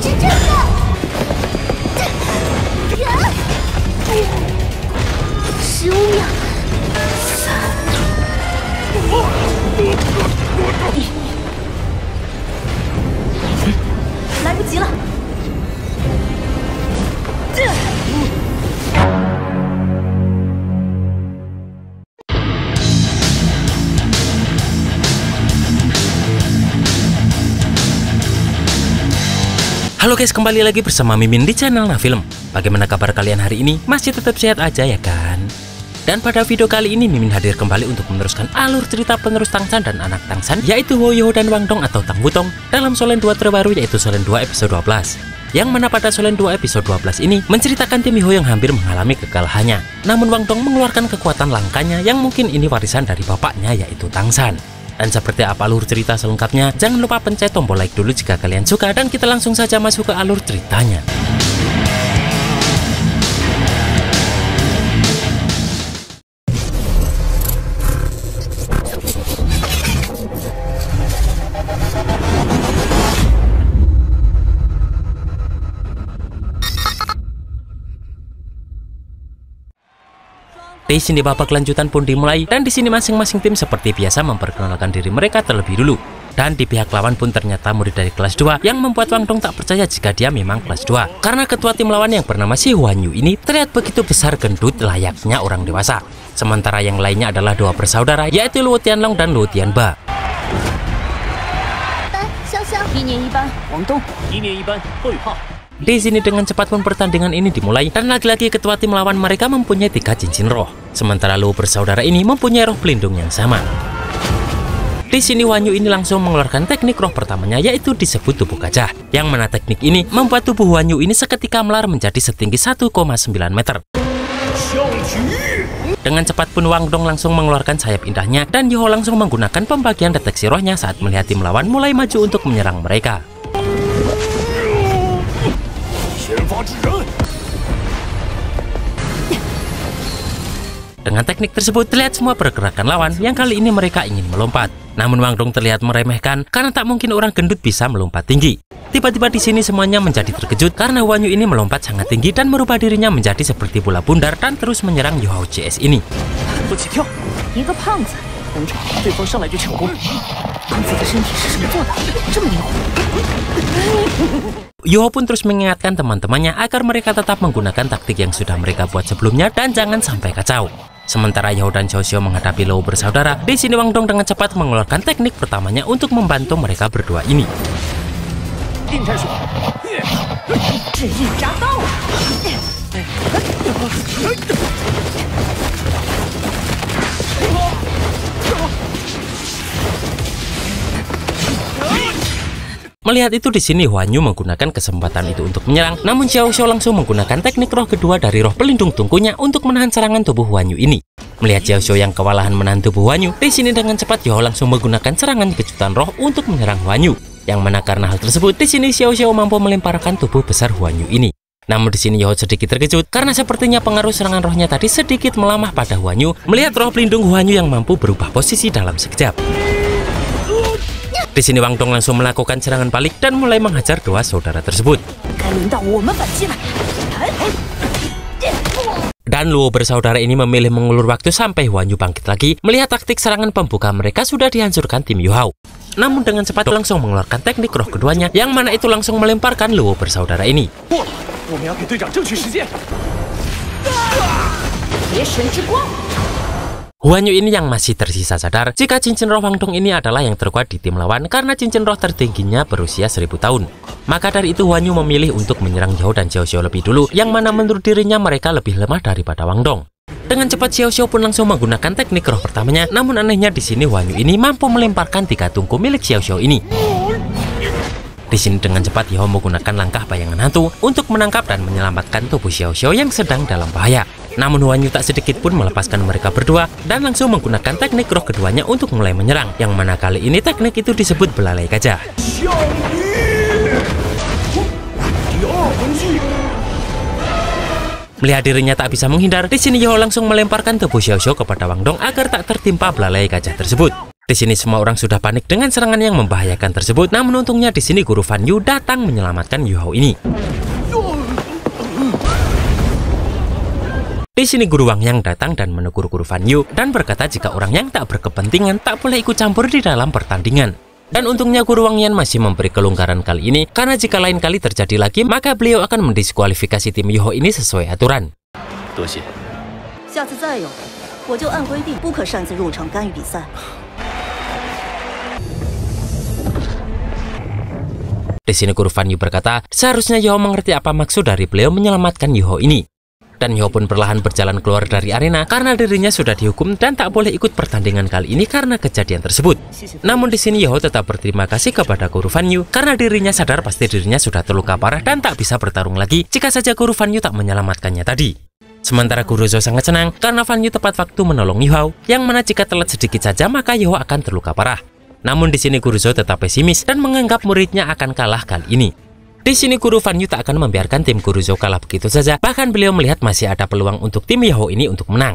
是这个。15秒。来不及了。 Halo guys, kembali lagi bersama Mimin di channel Nafilm. Bagaimana kabar kalian hari ini? Masih tetap sehat aja ya kan? Dan pada video kali ini Mimin hadir kembali untuk meneruskan alur cerita penerus Tangshan dan anak Tangshan, yaitu Woyo dan Wang Dong atau Tang Wutong dalam Solen 2 terbaru, yaitu Solen 2 episode 12. Yang mana pada Solen 2 episode 12 ini menceritakan tim Miho yang hampir mengalami kekalahannya. Namun Wang Dong mengeluarkan kekuatan langkanya yang mungkin ini warisan dari bapaknya, yaitu Tangshan. Dan seperti apa alur cerita selengkapnya, jangan lupa pencet tombol like dulu jika kalian suka, dan kita langsung saja masuk ke alur ceritanya. Di sini babak lanjutan pun dimulai, dan di sini masing-masing tim seperti biasa memperkenalkan diri mereka terlebih dulu. Dan di pihak lawan pun ternyata murid dari kelas 2 yang membuat Wang Dong tak percaya jika dia memang kelas 2. Karena ketua tim lawan yang bernama si Huan Yu ini terlihat begitu besar gendut layaknya orang dewasa. Sementara yang lainnya adalah dua bersaudara, yaitu Luo Tianlong dan Luo Tianba. Di sini dengan cepat pun pertandingan ini dimulai, dan lagi-lagi ketua tim lawan mereka mempunyai 3 cincin roh. Sementara Luo bersaudara ini mempunyai roh pelindung yang sama. Di sini Huan Yu ini langsung mengeluarkan teknik roh pertamanya, yaitu disebut tubuh gajah. Yang mana teknik ini membuat tubuh Huan Yu ini seketika melar menjadi setinggi 1,9 meter. Dengan cepat pun Wang Dong langsung mengeluarkan sayap indahnya, dan Yeho langsung menggunakan pembagian deteksi rohnya saat melihat tim lawan mulai maju untuk menyerang mereka. Dengan teknik tersebut terlihat semua pergerakan lawan yang kali ini mereka ingin melompat. Namun Wang Dong terlihat meremehkan karena tak mungkin orang gendut bisa melompat tinggi. Tiba-tiba di sini semuanya menjadi terkejut karena Huan Yu ini melompat sangat tinggi dan merubah dirinya menjadi seperti bola bundar dan terus menyerang Yohao CS ini. Yoho pun terus mengingatkan teman-temannya agar mereka tetap menggunakan taktik yang sudah mereka buat sebelumnya dan jangan sampai kacau. Sementara Yoho dan Xiao Xiao menghadapi Luo bersaudara, di sini Wang Dong dengan cepat mengeluarkan teknik pertamanya untuk membantu mereka berdua ini. Melihat itu di sini Huan Yu menggunakan kesempatan itu untuk menyerang, namun Xiao Xiao langsung menggunakan teknik roh kedua dari roh pelindung tungkunya untuk menahan serangan tubuh Huan Yu ini. Melihat Xiao Xiao yang kewalahan menahan tubuh Huan Yu, di sini dengan cepat Yoho langsung menggunakan serangan kejutan roh untuk menyerang Huan Yu. Yang mana karena hal tersebut, di sini Xiao Xiao mampu melemparkan tubuh besar Huan Yu ini. Namun di sini Yoho sedikit terkejut karena sepertinya pengaruh serangan rohnya tadi sedikit melamah pada Huan Yu. Melihat roh pelindung Huan Yu yang mampu berubah posisi dalam sekejap. Di sini Wang Dong langsung melakukan serangan balik dan mulai menghajar dua saudara tersebut. Dan Luo bersaudara ini memilih mengulur waktu sampai Huan Yu bangkit lagi. Melihat taktik serangan pembuka mereka sudah dihancurkan tim Yohao. Namun dengan cepat langsung mengeluarkan teknik roh keduanya, yang mana itu langsung melemparkan Luo bersaudara ini. Huan Yu ini yang masih tersisa sadar jika cincin roh Wang Dong ini adalah yang terkuat di tim lawan karena cincin roh tertingginya berusia 1000 tahun. Maka dari itu Huan Yu memilih untuk menyerang Yoho dan Xiao Xiao lebih dulu, yang mana menurut dirinya mereka lebih lemah daripada Wang Dong. Dengan cepat Xiao Xiao pun langsung menggunakan teknik roh pertamanya, namun anehnya di sini Huan Yu ini mampu melemparkan 3 tungku milik Xiao Xiao ini. Di sini dengan cepat Yoho menggunakan langkah bayangan hantu untuk menangkap dan menyelamatkan tubuh Xiao Xiao yang sedang dalam bahaya. Namun Huan Yu tak sedikit pun melepaskan mereka berdua dan langsung menggunakan teknik roh keduanya untuk mulai menyerang, yang mana kali ini teknik itu disebut belalai gajah. Melihat dirinya tak bisa menghindar, di sini Yoho langsung melemparkan tubuh Xiao Xiao kepada Wang Dong agar tak tertimpa belalai gajah tersebut. Di sini semua orang sudah panik dengan serangan yang membahayakan tersebut. Namun untungnya di sini Guru Fan Yu datang menyelamatkan Yu Hao ini. Di sini Guru Wang Yang datang dan menegur Guru Fan Yu dan berkata jika orang yang tak berkepentingan tak boleh ikut campur di dalam pertandingan. Dan untungnya Guru Wang Yan masih memberi kelonggaran kali ini karena jika lain kali terjadi lagi maka beliau akan mendiskualifikasi tim Yu Hao ini sesuai aturan. Di sini Guru Fan Yu berkata, seharusnya Yu Hao mengerti apa maksud dari beliau menyelamatkan Yu Hao ini. Dan Yu Hao pun perlahan berjalan keluar dari arena karena dirinya sudah dihukum dan tak boleh ikut pertandingan kali ini karena kejadian tersebut. Namun di sini Yu Hao tetap berterima kasih kepada Guru Fan Yu karena dirinya sadar pasti dirinya sudah terluka parah dan tak bisa bertarung lagi jika saja Guru Fan Yu tak menyelamatkannya tadi. Sementara Guru Zhou sangat senang karena Fan Yu tepat waktu menolong Yu Hao, yang mana jika telat sedikit saja maka Yu Hao akan terluka parah. Namun di sini Guru Zhou tetap pesimis dan menganggap muridnya akan kalah kali ini. Di sini Guru Fan Yu tak akan membiarkan tim Guru Zhou kalah begitu saja. Bahkan beliau melihat masih ada peluang untuk tim Yu Hao ini untuk menang.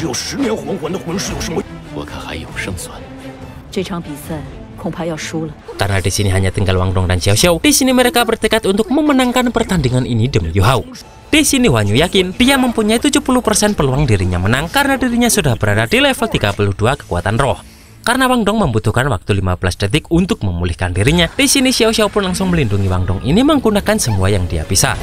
Karena di sini hanya tinggal Wang Dong dan Xiao Xiao, di sini mereka bertekad untuk memenangkan pertandingan ini demi Yu Hao. Di sini Huan Yu yakin dia mempunyai 70% peluang dirinya menang karena dirinya sudah berada di level 32 kekuatan roh. Karena Wang Dong membutuhkan waktu 15 detik untuk memulihkan dirinya, di sini Xiao Xiao pun langsung melindungi Wang Dong ini menggunakan semua yang dia bisa.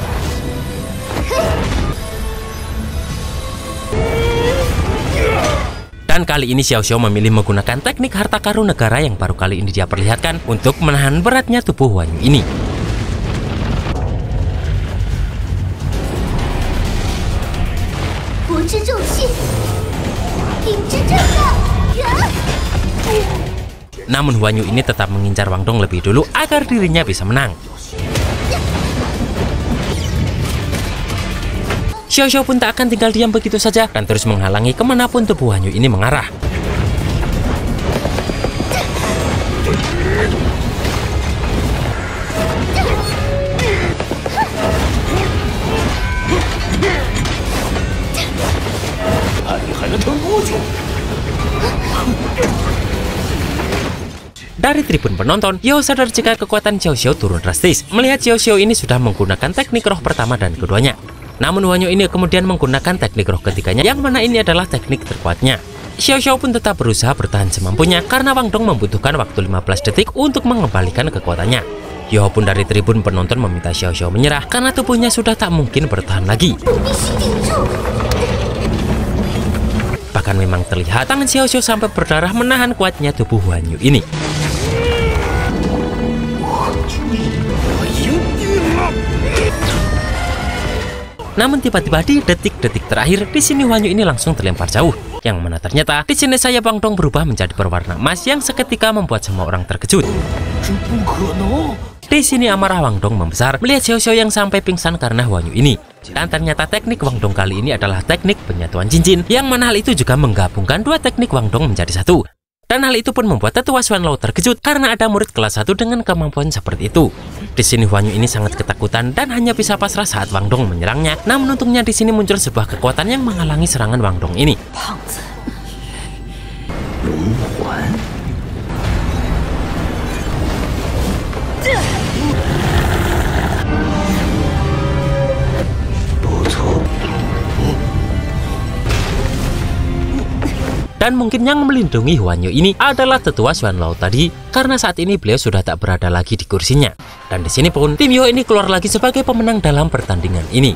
Dan kali ini Xiao Xiao memilih menggunakan teknik harta karun negara yang baru kali ini dia perlihatkan untuk menahan beratnya tubuh Huan Yu ini. Namun Huan Yu ini tetap mengincar Wang Dong lebih dulu agar dirinya bisa menang. Xiao Xiao pun tak akan tinggal diam begitu saja dan terus menghalangi kemanapun tubuh Huan Yu ini mengarah. Dari tribun penonton, Yu Hao sadar jika kekuatan Xiao Xiao turun drastis melihat Xiao Xiao ini sudah menggunakan teknik roh pertama dan keduanya. Namun Huan Yu ini kemudian menggunakan teknik roh ketiganya yang mana ini adalah teknik terkuatnya. Xiao Xiao pun tetap berusaha bertahan semampunya karena Wang Dong membutuhkan waktu 15 detik untuk mengembalikan kekuatannya. Yu Hao pun dari tribun penonton meminta Xiao Xiao menyerah karena tubuhnya sudah tak mungkin bertahan lagi. Bahkan memang terlihat tangan Xiao Xiao sampai berdarah menahan kuatnya tubuh Huan Yu ini. Namun tiba-tiba di detik-detik terakhir di sini Huan Yu ini langsung terlempar jauh, yang mana ternyata di sini sayap Wang Dong berubah menjadi berwarna emas yang seketika membuat semua orang terkejut. Di sini amarah Wang Dong membesar melihat Xiao Xiao yang sampai pingsan karena Huan Yu ini. Dan ternyata teknik Wang Dong kali ini adalah teknik penyatuan cincin, yang mana hal itu juga menggabungkan dua teknik Wang Dong menjadi satu. Dan hal itu pun membuat tetua Xuan Lao terkejut karena ada murid kelas 1 dengan kemampuan seperti itu. Di sini Huan Yu ini sangat ketakutan dan hanya bisa pasrah saat Wang Dong menyerangnya. Namun untungnya di sini muncul sebuah kekuatan yang menghalangi serangan Wang Dong ini. Dan mungkin yang melindungi Huan Yu ini adalah tetua Xuan Lao tadi, karena saat ini beliau sudah tak berada lagi di kursinya. Dan di sini pun tim Yu Hao ini keluar lagi sebagai pemenang dalam pertandingan ini.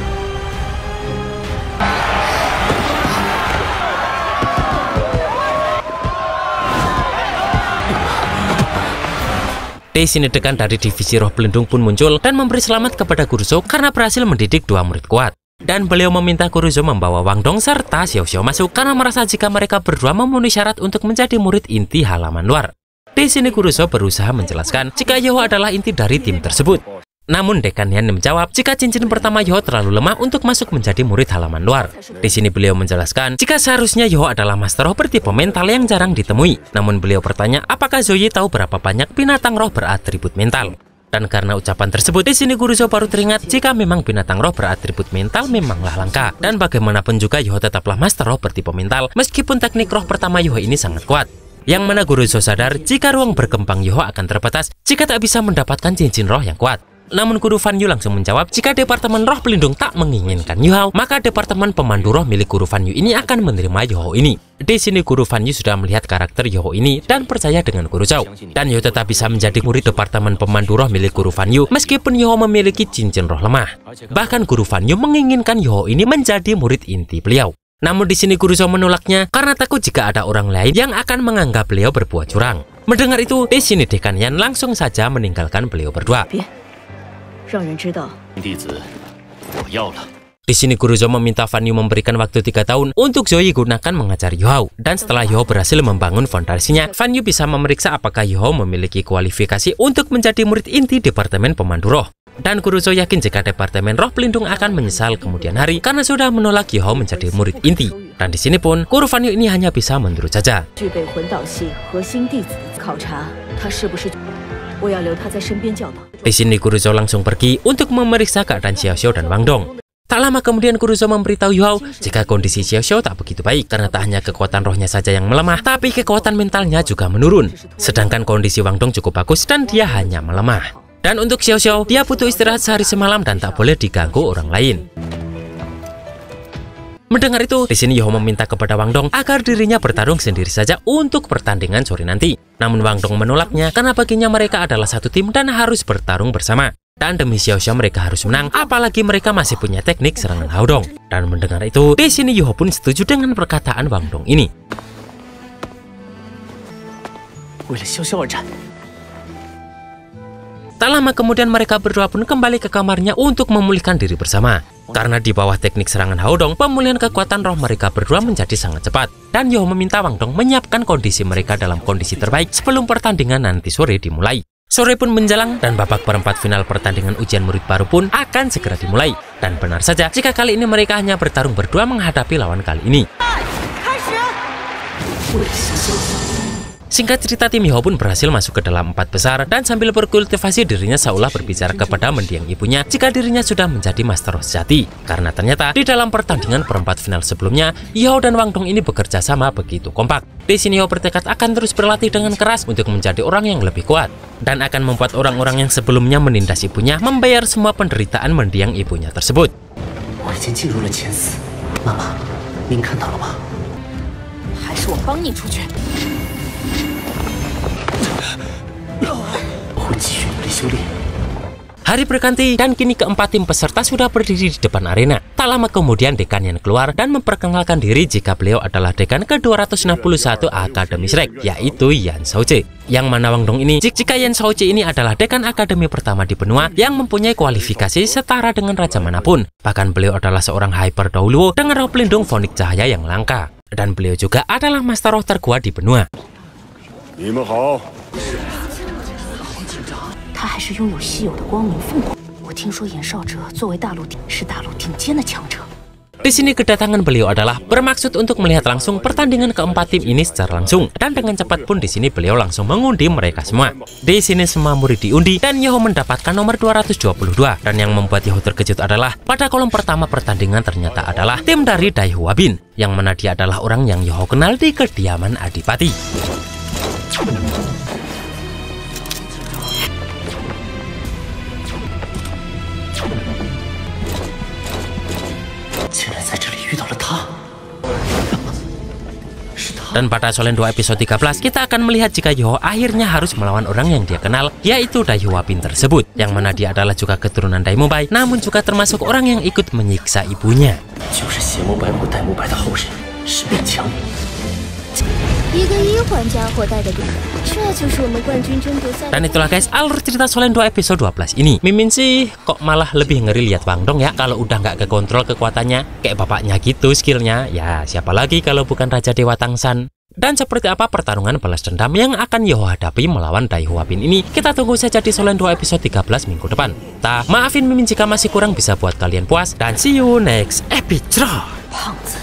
Di sini dekan dari divisi roh pelindung pun muncul dan memberi selamat kepada Guru Zhou karena berhasil mendidik dua murid kuat. Dan beliau meminta Guru Zhou membawa Wang Dong serta Xiao Xiao masuk karena merasa jika mereka berdua memenuhi syarat untuk menjadi murid inti halaman luar. Di sini Guru Zhou berusaha menjelaskan jika Yu Hao adalah inti dari tim tersebut. Namun Dekan Yan menjawab jika cincin pertama Yu Hao terlalu lemah untuk masuk menjadi murid halaman luar. Di sini beliau menjelaskan jika seharusnya Yu Hao adalah master roh bertipe mental yang jarang ditemui. Namun beliau bertanya apakah Zoe tahu berapa banyak binatang roh beratribut mental. Dan karena ucapan tersebut, di sini Guru Zhou baru teringat jika memang binatang roh beratribut mental memanglah langka. Dan bagaimanapun juga Yu Hao tetaplah master roh bertipe mental, meskipun teknik roh pertama Yu Hao ini sangat kuat. Yang mana Kuruzo sadar jika ruang berkembang Yoho akan terbatas jika tak bisa mendapatkan cincin roh yang kuat. Namun Guru Fan Yu langsung menjawab jika Departemen Roh Pelindung tak menginginkan Yoho, maka Departemen Pemandu Roh milik Guru Fan Yu ini akan menerima Yoho ini. Di sini Guru Fan Yu sudah melihat karakter Yoho ini dan percaya dengan Kuruzo. Dan Yoho tetap bisa menjadi murid Departemen Pemandu Roh milik Guru Fan Yu meskipun Yoho memiliki cincin roh lemah. Bahkan Guru Fan Yu menginginkan Yoho ini menjadi murid inti beliau. Namun di sini Kuruzo menolaknya karena takut jika ada orang lain yang akan menganggap beliau berbuat curang. Mendengar itu, di sini Dekan Yan langsung saja meninggalkan beliau berdua. Di sini Kuruzo meminta Fan Yu memberikan waktu 3 tahun untuk Zoe gunakan mengajari Yoho. Dan setelah Yoho berhasil membangun fondasinya, Fan Yu bisa memeriksa apakah Yoho memiliki kualifikasi untuk menjadi murid inti Departemen Pemandu Roh. Dan Kuruzo yakin jika Departemen Roh Pelindung akan menyesal kemudian hari karena sudah menolak Yoho menjadi murid inti. Dan di sini pun Guru Fan Yu ini hanya bisa menurut saja. Di sini Kuruzo langsung pergi untuk memeriksa keadaan Xiao Xiao dan Wang Dong. Tak lama kemudian Kuruzo memberitahu Yoho jika kondisi Xiao Xiao tak begitu baik karena tak hanya kekuatan rohnya saja yang melemah, tapi kekuatan mentalnya juga menurun. Sedangkan kondisi Wang Dong cukup bagus dan dia hanya melemah. Dan untuk Xiao Xiao, dia butuh istirahat sehari semalam dan tak boleh diganggu orang lain. Mendengar itu, di sini Yoho meminta kepada Wang Dong agar dirinya bertarung sendiri saja untuk pertandingan sore nanti. Namun Wang Dong menolaknya karena baginya mereka adalah satu tim dan harus bertarung bersama. Dan demi Xiao Xiao mereka harus menang, apalagi mereka masih punya teknik serangan Haodong. Dan mendengar itu, di sini Yoho pun setuju dengan perkataan Wang Dong ini. Tak lama kemudian mereka berdua pun kembali ke kamarnya untuk memulihkan diri bersama. Karena di bawah teknik serangan Haodong, pemulihan kekuatan roh mereka berdua menjadi sangat cepat. Dan Yoho meminta Wang Dong menyiapkan kondisi mereka dalam kondisi terbaik sebelum pertandingan nanti sore dimulai. Sore pun menjelang dan babak perempat final pertandingan ujian murid baru pun akan segera dimulai. Dan benar saja jika kali ini mereka hanya bertarung berdua menghadapi lawan kali ini. Singkat cerita, tim Yoho pun berhasil masuk ke dalam 4 besar dan sambil berkultivasi dirinya seolah berbicara kepada mendiang ibunya jika dirinya sudah menjadi master roh sejati. Karena ternyata di dalam pertandingan perempat final sebelumnya, Yoho dan Wang Dong ini bekerja sama begitu kompak. Di sini Yoho bertekad akan terus berlatih dengan keras untuk menjadi orang yang lebih kuat dan akan membuat orang-orang yang sebelumnya menindas ibunya membayar semua penderitaan mendiang ibunya tersebut. Hari berganti dan kini keempat tim peserta sudah berdiri di depan arena. Tak lama kemudian Dekan Yan keluar dan memperkenalkan diri jika beliau adalah Dekan ke-261 Akademi Shrek, yaitu Yan Shaoche. Yang mana Wang Dong ini, jika Yan Shaoche ini adalah Dekan Akademi pertama di benua yang mempunyai kualifikasi setara dengan raja manapun. Bahkan beliau adalah seorang hyper Daoluo dengan roh pelindung fonik cahaya yang langka. Dan beliau juga adalah master roh terkuat di benua. 他还是拥有稀有的光明凤凰。我听说眼少哲作为大陆顶尖的强者。 Di sini kedatangan beliau adalah bermaksud untuk melihat langsung pertandingan keempat tim ini secara langsung dan dengan cepat pun di sini beliau langsung mengundi mereka semua. Di sini semua murid diundi dan Yoho mendapatkan nomor 222 dan yang membuat Yoho terkejut adalah pada kolom pertama pertandingan ternyata adalah tim dari Dai Hua Bin yang mana dia adalah orang yang Yoho kenal di kediaman Adipati. Dan pada Solen 2 episode 13 kita akan melihat jika Yoho akhirnya harus melawan orang yang dia kenal, yaitu Dai Hua Bin tersebut, yang mana dia adalah juga keturunan Dai Mubai, namun juga termasuk orang yang ikut menyiksa ibunya. Dan itulah guys alur cerita Solen 2 episode 12 ini. Mimin sih kok malah lebih ngeri lihat Wang Dong ya, kalau udah nggak kekontrol kekuatannya kayak bapaknya gitu skillnya. Ya siapa lagi kalau bukan Raja Dewa Tangsan. Dan seperti apa pertarungan balas dendam yang akan Yoho hadapi melawan Dai Hua Bin ini, kita tunggu saja di Solen 2 episode 13 minggu depan. Maafin Mimin jika masih kurang bisa buat kalian puas, dan see you next episode.